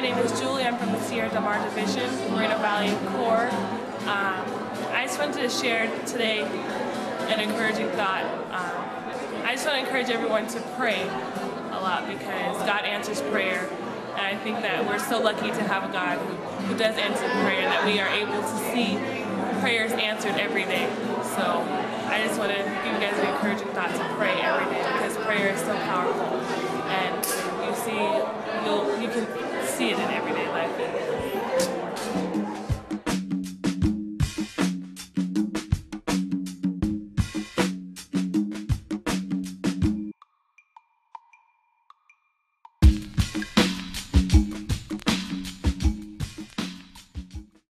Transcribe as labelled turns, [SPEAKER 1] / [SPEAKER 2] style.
[SPEAKER 1] name is Julie. I'm from the Sierra Del Mar Division, Moreno Valley Corps. I just wanted to share today an encouraging thought. I just want to encourage everyone to pray a lot because God answers prayer. And I think that we're so lucky to have a God who does answer prayer, that we are able to see prayers answered every day. So I just want to give you guys an encouraging thought to pray every day because prayer is so powerful. And you can see it in everyday life.